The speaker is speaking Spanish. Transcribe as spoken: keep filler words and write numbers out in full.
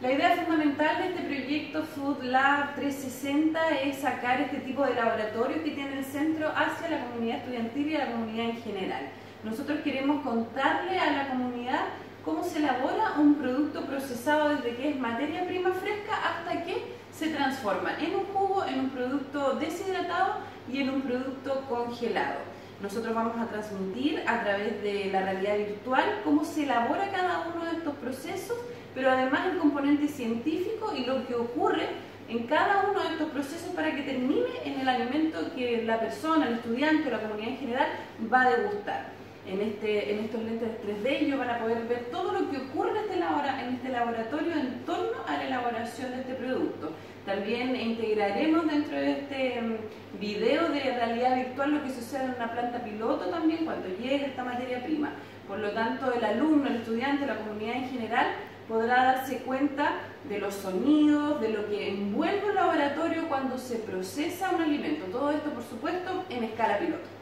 La idea fundamental de este proyecto Food Lab trescientos sesenta es sacar este tipo de laboratorios que tiene el centro hacia la comunidad estudiantil y a la comunidad en general. Nosotros queremos contarle a la comunidad cómo se elabora un producto procesado desde que es materia prima fresca hasta que se transforma en un jugo, en un producto deshidratado y en un producto congelado. Nosotros vamos a transmitir a través de la realidad virtual cómo se elabora cada uno de estos procesos, pero además el componente científico y lo que ocurre en cada uno de estos procesos para que termine en el alimento que la persona, el estudiante o la comunidad en general va a degustar. En, este, en estos lentes tres D ellos van a poder ver todo lo que ocurre en este, labora, en este laboratorio en torno a la elaboración de este producto. También integraremos dentro de este video de realidad virtual lo que sucede en una planta piloto también cuando llegue esta materia prima. Por lo tanto, el alumno, el estudiante, la comunidad en general podrá darse cuenta de los sonidos, de lo que envuelve un laboratorio cuando se procesa un alimento. Todo esto, por supuesto, en escala piloto.